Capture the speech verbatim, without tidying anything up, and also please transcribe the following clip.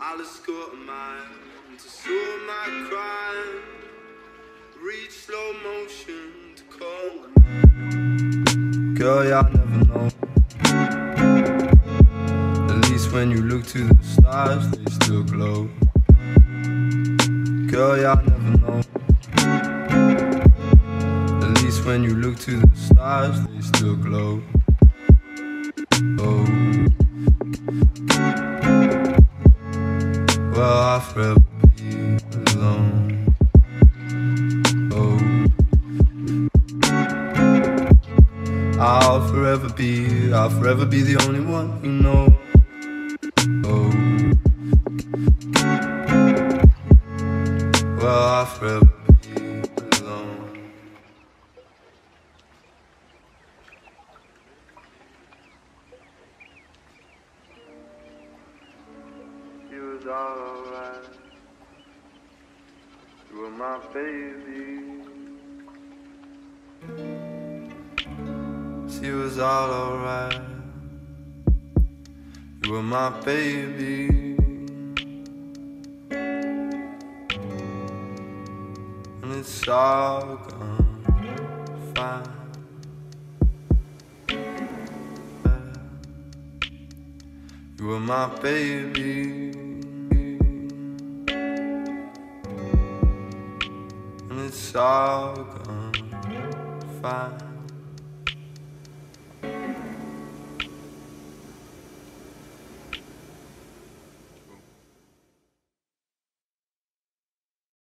Alles got a mind to solve my crime. Reach slow motion to call. Girl, yeah, I never know. At least when you look to the stars, they still glow. Girl, yeah, I never know. At least when you look to the stars, they still glow. Oh, well, I'll forever be alone. Oh, I'll forever be, I'll forever be the only one you know. Oh, well, I'll forever be alone. You was all alright. You were my baby. She was all alright. You were my baby. And it's all gone fine. You were my baby. And it's all gone fine.